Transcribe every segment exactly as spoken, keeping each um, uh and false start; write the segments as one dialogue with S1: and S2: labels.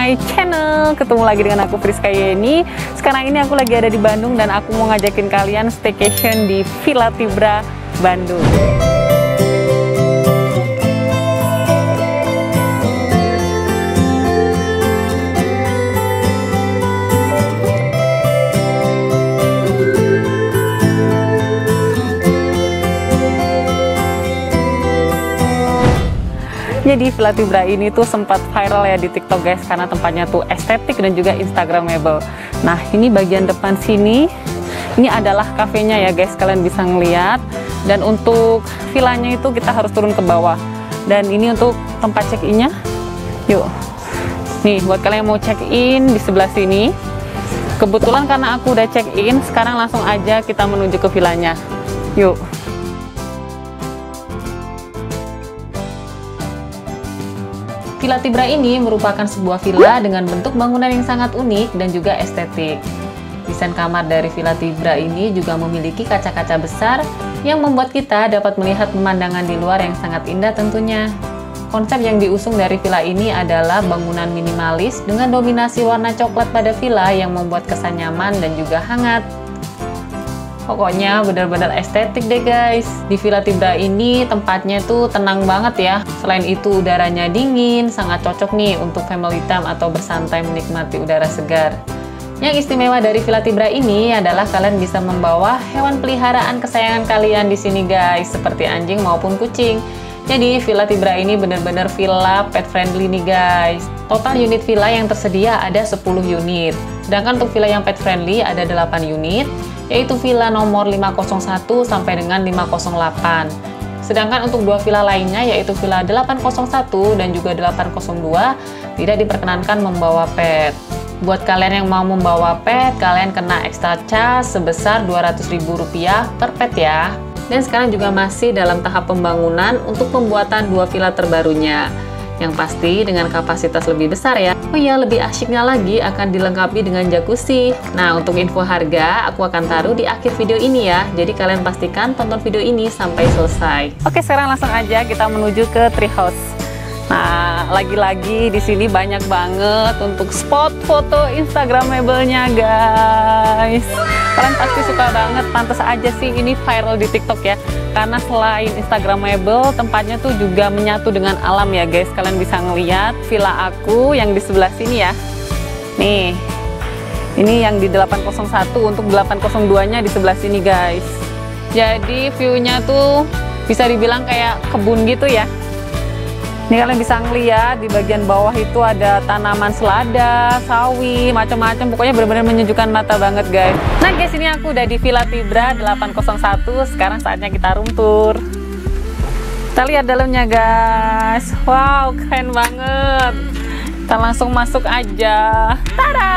S1: my channel. Ketemu lagi dengan aku Friska Yeni. Sekarang ini aku lagi ada di Bandung dan aku mau ngajakin kalian staycation di Villa Tibra, Bandung. Jadi Villa Tibra ini tuh sempat viral ya di TikTok guys, karena tempatnya tuh estetik dan juga instagramable. Nah ini bagian depan sini, ini adalah kafenya ya guys, kalian bisa ngeliat. Dan untuk villanya itu kita harus turun ke bawah. Dan ini untuk tempat check-innya, yuk. Nih buat kalian yang mau check-in di sebelah sini. Kebetulan karena aku udah check-in, sekarang langsung aja kita menuju ke villanya. Yuk. Villa Tibra ini merupakan sebuah villa dengan bentuk bangunan yang sangat unik dan juga estetik. Desain kamar dari Villa Tibra ini juga memiliki kaca-kaca besar yang membuat kita dapat melihat pemandangan di luar yang sangat indah tentunya. Konsep yang diusung dari villa ini adalah bangunan minimalis dengan dominasi warna coklat pada villa yang membuat kesan nyaman dan juga hangat. Pokoknya benar-benar estetik deh guys. Di Villa Tibra ini tempatnya tuh tenang banget ya. Selain itu udaranya dingin, sangat cocok nih untuk family time atau bersantai menikmati udara segar. Yang istimewa dari Villa Tibra ini adalah kalian bisa membawa hewan peliharaan kesayangan kalian di sini guys, seperti anjing maupun kucing. Jadi Villa Tibra ini benar-benar villa pet friendly nih guys. Total unit villa yang tersedia ada sepuluh unit. Sedangkan untuk villa yang pet friendly ada delapan unit, yaitu villa nomor lima nol satu sampai dengan lima nol delapan. Sedangkan untuk dua villa lainnya yaitu villa delapan nol satu dan juga delapan nol dua tidak diperkenankan membawa pet. Buat kalian yang mau membawa pet, kalian kena extra charge sebesar dua ratus ribu rupiah per pet ya. Dan sekarang juga masih dalam tahap pembangunan untuk pembuatan dua villa terbarunya. Yang pasti dengan kapasitas lebih besar ya. Oh iya, lebih asyiknya lagi akan dilengkapi dengan jacuzzi. Nah, untuk info harga aku akan taruh di akhir video ini ya. Jadi kalian pastikan tonton video ini sampai selesai. Oke, sekarang langsung aja kita menuju ke treehouse. Nah, lagi-lagi di sini banyak banget untuk spot foto instagramable-nya guys. Kalian pasti suka banget, pantas aja sih ini viral di TikTok ya. Karena selain instagramable, tempatnya tuh juga menyatu dengan alam ya guys. Kalian bisa ngeliat villa aku yang di sebelah sini ya. Nih, ini yang di delapan nol satu, untuk delapan nol dua-nya di sebelah sini guys. Jadi view-nya tuh bisa dibilang kayak kebun gitu ya. Ini kalian bisa ngeliat di bagian bawah itu ada tanaman selada, sawi, macam-macam. Pokoknya benar-benar menyejukkan mata banget guys. Nah guys, ini aku udah di Villa Tibra delapan nol satu. Sekarang saatnya kita room tour. Kita lihat dalamnya guys. Wow, keren banget. Kita langsung masuk aja. Tada!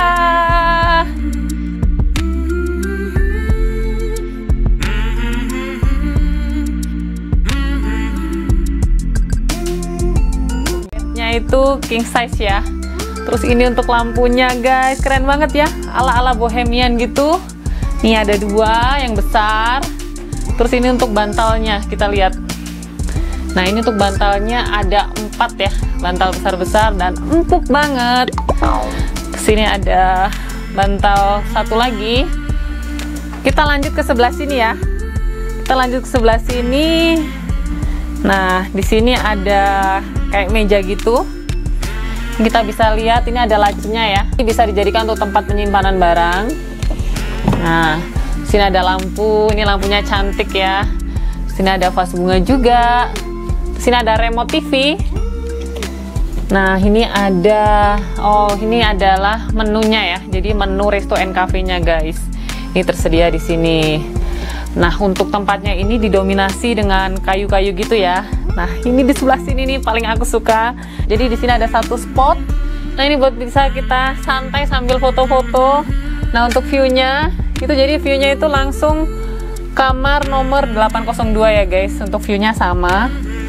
S1: Itu king size ya. Terus ini untuk lampunya guys, keren banget ya, ala-ala bohemian gitu. Nih ada dua yang besar. Terus ini untuk bantalnya, kita lihat. Nah ini untuk bantalnya ada empat ya, bantal besar-besar dan empuk banget. Kesini ada bantal satu lagi. Kita lanjut ke sebelah sini ya. Kita lanjut ke sebelah sini. Nah di sini ada kayak meja gitu. Kita bisa lihat ini ada lacinya ya. Ini bisa dijadikan untuk tempat penyimpanan barang. Nah, sini ada lampu. Ini lampunya cantik ya. Sini ada vas bunga juga. Sini ada remote T V. Nah, ini ada oh, ini adalah menunya ya. Jadi menu resto and cafe-nya guys. Ini tersedia di sini. Nah, untuk tempatnya ini didominasi dengan kayu-kayu gitu ya. Nah, ini di sebelah sini nih paling aku suka. Jadi di sini ada satu spot. Nah, ini buat bisa kita santai sambil foto-foto. Nah, untuk view-nya itu jadi view-nya itu langsung kamar nomor delapan nol dua ya guys. Untuk view-nya sama.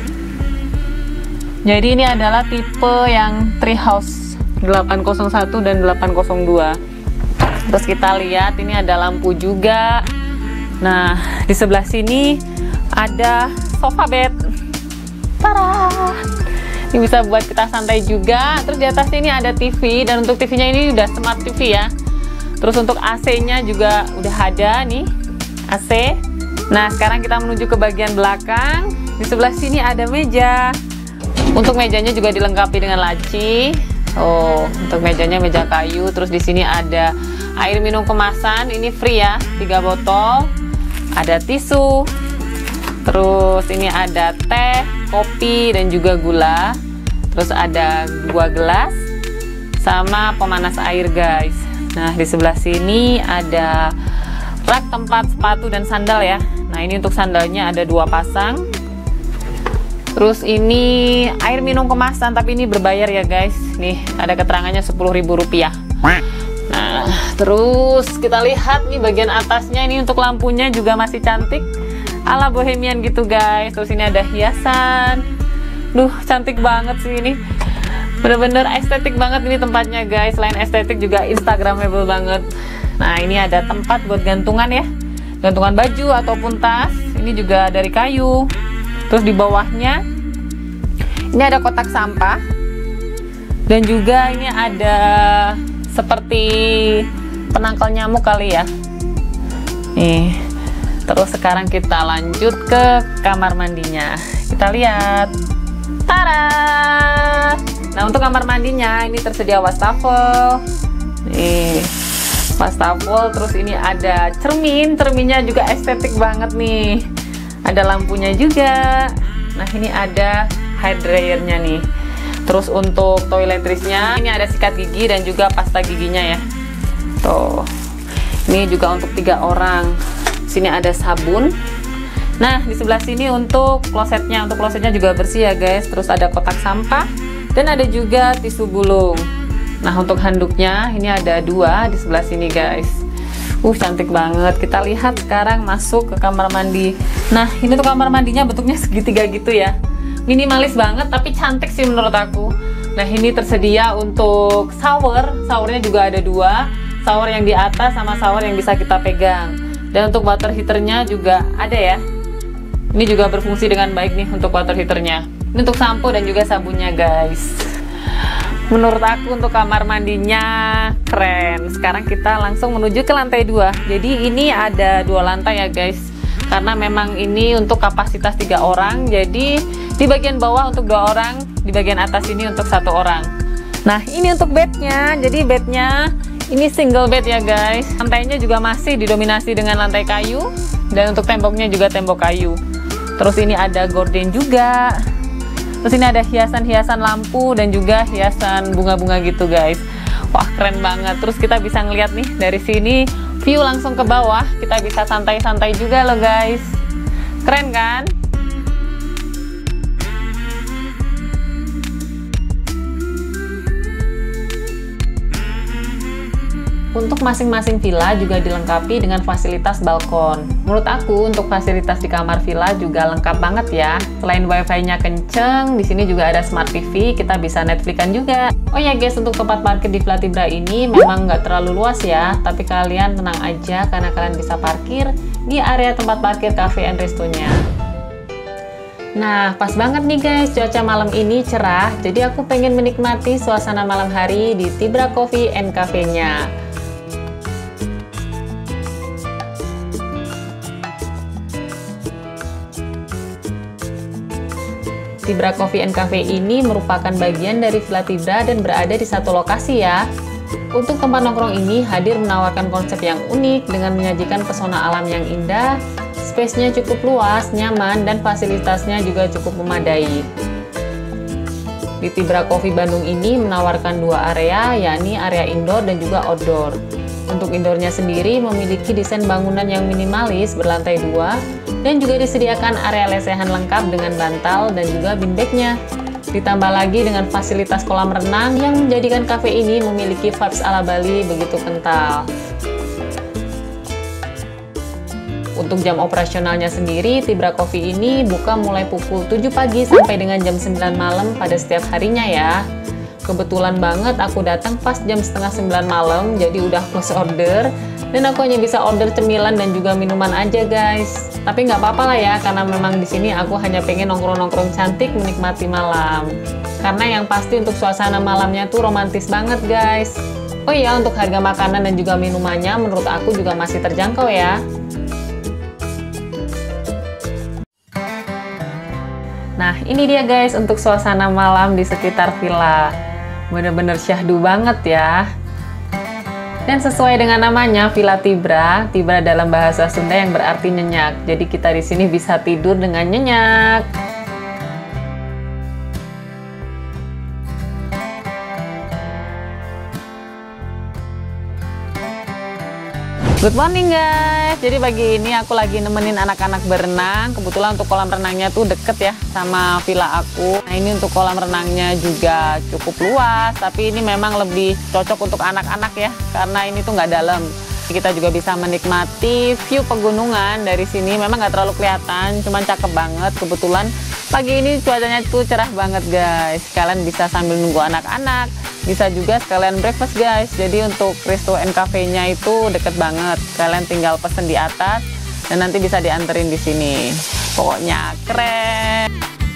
S1: Jadi ini adalah tipe yang treehouse delapan nol satu dan delapan nol dua. Terus kita lihat ini ada lampu juga. Nah, di sebelah sini ada sofa bed. Tada! Ini bisa buat kita santai juga. Terus di atasnya ini ada T V, dan untuk T V-nya ini udah smart T V ya. Terus untuk A C-nya juga udah ada nih, A C. Nah, sekarang kita menuju ke bagian belakang. Di sebelah sini ada meja. Untuk mejanya juga dilengkapi dengan laci. Oh, untuk mejanya meja kayu. Terus di sini ada air minum kemasan, ini free ya, tiga botol. Ada tisu. Terus ini ada teh, kopi, dan juga gula. Terus ada dua gelas sama pemanas air guys. Nah, di sebelah sini ada rak tempat sepatu dan sandal ya. Nah, ini untuk sandalnya ada dua pasang. Terus ini air minum kemasan, tapi ini berbayar ya guys. Nih, ada keterangannya sepuluh ribu rupiah. Nah, terus kita lihat nih bagian atasnya, ini untuk lampunya juga masih cantik, ala bohemian gitu guys. Terus ini ada hiasan. Duh, cantik banget sih ini. Bener-bener estetik banget ini tempatnya guys. Selain estetik juga instagramable banget. Nah, ini ada tempat buat gantungan ya, gantungan baju ataupun tas. Ini juga dari kayu. Terus di bawahnya ini ada kotak sampah, dan juga ini ada seperti penangkal nyamuk kali ya. Nih. Terus sekarang kita lanjut ke kamar mandinya. Kita lihat. Tara! Nah, untuk kamar mandinya ini tersedia wastafel. Nih, wastafel. Terus ini ada cermin. Cerminnya juga estetik banget nih. Ada lampunya juga. Nah, ini ada hair dryernya nih. Terus untuk toiletrisnya ini ada sikat gigi dan juga pasta giginya ya. Tuh. Ini juga untuk tiga orang. Sini ada sabun. Nah, di sebelah sini untuk klosetnya, untuk klosetnya juga bersih ya guys. Terus ada kotak sampah dan ada juga tisu gulung. Nah, untuk handuknya ini ada dua di sebelah sini guys. Uh, cantik banget. Kita lihat sekarang masuk ke kamar mandi. Nah, ini tuh kamar mandinya bentuknya segitiga gitu ya. Minimalis banget tapi cantik sih menurut aku. Nah, ini tersedia untuk shower. Showernya juga ada dua. Shower yang di atas sama shower yang bisa kita pegang. Dan untuk water heaternya juga ada ya. Ini juga berfungsi dengan baik nih untuk water heaternya. Ini untuk sampo dan juga sabunnya guys. Menurut aku untuk kamar mandinya keren. Sekarang kita langsung menuju ke lantai dua. Jadi ini ada dua lantai ya guys. Karena memang ini untuk kapasitas tiga orang. Jadi di bagian bawah untuk dua orang, di bagian atas ini untuk satu orang. Nah, ini untuk bednya. Jadi bednya ini single bed ya guys. Lantainya juga masih didominasi dengan lantai kayu. Dan untuk temboknya juga tembok kayu. Terus ini ada gorden juga. Terus ini ada hiasan-hiasan lampu dan juga hiasan bunga-bunga gitu guys. Wah, keren banget. Terus kita bisa ngeliat nih dari sini view langsung ke bawah. Kita bisa santai-santai juga loh guys. Keren kan? Untuk masing-masing villa juga dilengkapi dengan fasilitas balkon. Menurut aku untuk fasilitas di kamar villa juga lengkap banget ya. Selain wifi-nya kenceng, di sini juga ada smart T V, kita bisa Netflix-an juga. Oh ya guys, untuk tempat parkir di Villa Tibra ini memang nggak terlalu luas ya, tapi kalian tenang aja karena kalian bisa parkir di area tempat parkir cafe and resto-nya. Nah, pas banget nih guys, cuaca malam ini cerah, jadi aku pengen menikmati suasana malam hari di Tibra Coffee and Cafe-nya. Tibra Coffee and Cafe ini merupakan bagian dari Villa Tibra dan berada di satu lokasi ya. Untuk tempat nongkrong ini hadir menawarkan konsep yang unik dengan menyajikan pesona alam yang indah, space-nya cukup luas, nyaman, dan fasilitasnya juga cukup memadai. Di Tibra Coffee Bandung ini menawarkan dua area, yakni area indoor dan juga outdoor. Untuk indoornya sendiri memiliki desain bangunan yang minimalis berlantai dua dan juga disediakan area lesehan lengkap dengan bantal dan juga beanbag-nya. Ditambah lagi dengan fasilitas kolam renang yang menjadikan kafe ini memiliki vibes ala Bali begitu kental. Untuk jam operasionalnya sendiri, Tibra Coffee ini buka mulai pukul tujuh pagi sampai dengan jam sembilan malam pada setiap harinya ya. Kebetulan banget aku datang pas jam setengah sembilan malam, jadi udah close order. Dan aku hanya bisa order cemilan dan juga minuman aja guys. Tapi nggak apa-apa lah ya, karena memang di sini aku hanya pengen nongkrong-nongkrong cantik menikmati malam. Karena yang pasti untuk suasana malamnya tuh romantis banget guys. Oh iya, untuk harga makanan dan juga minumannya menurut aku juga masih terjangkau ya. Nah ini dia guys untuk suasana malam di sekitar villa. Bener-bener syahdu banget ya. Dan sesuai dengan namanya, Villa Tibra, Tibra dalam bahasa Sunda yang berarti nyenyak. Jadi kita di sini bisa tidur dengan nyenyak. Good morning guys. Jadi pagi ini aku lagi nemenin anak-anak berenang. Kebetulan untuk kolam renangnya tuh deket ya sama villa aku. Nah ini untuk kolam renangnya juga cukup luas, tapi ini memang lebih cocok untuk anak-anak ya, karena ini tuh nggak dalam. Kita juga bisa menikmati view pegunungan dari sini. Memang nggak terlalu kelihatan, cuman cakep banget. Kebetulan pagi ini cuacanya tuh cerah banget guys. Kalian bisa sambil nunggu anak-anak, bisa juga sekalian breakfast guys. Jadi untuk resto and cafe-nya itu deket banget. Kalian tinggal pesen di atas dan nanti bisa dianterin di sini. Pokoknya keren.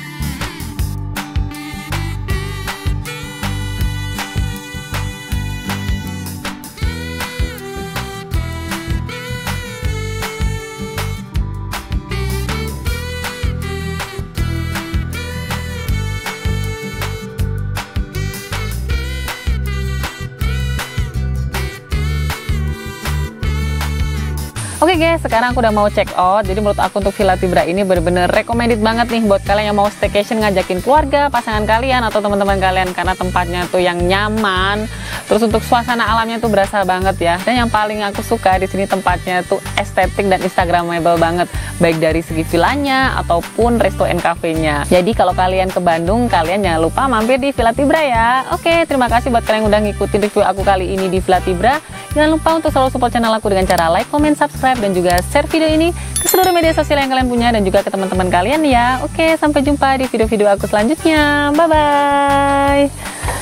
S1: Oke okay guys, sekarang aku udah mau check out. Jadi menurut aku untuk Villa Tibra ini bener-bener recommended banget nih buat kalian yang mau staycation, ngajakin keluarga, pasangan kalian atau teman-teman kalian, karena tempatnya tuh yang nyaman. Terus untuk suasana alamnya tuh berasa banget ya. Dan yang paling aku suka di sini tempatnya tuh estetik dan instagramable banget, baik dari segi villanya ataupun resto and cafe-nya. Jadi kalau kalian ke Bandung, kalian jangan lupa mampir di Villa Tibra ya. Oke, terima kasih buat kalian yang udah ngikutin review aku kali ini di Villa Tibra. Jangan lupa untuk selalu support channel aku dengan cara like, comment, subscribe, dan juga share video ini ke seluruh media sosial yang kalian punya dan juga ke teman-teman kalian ya. Oke, sampai jumpa di video-video aku selanjutnya. Bye-bye.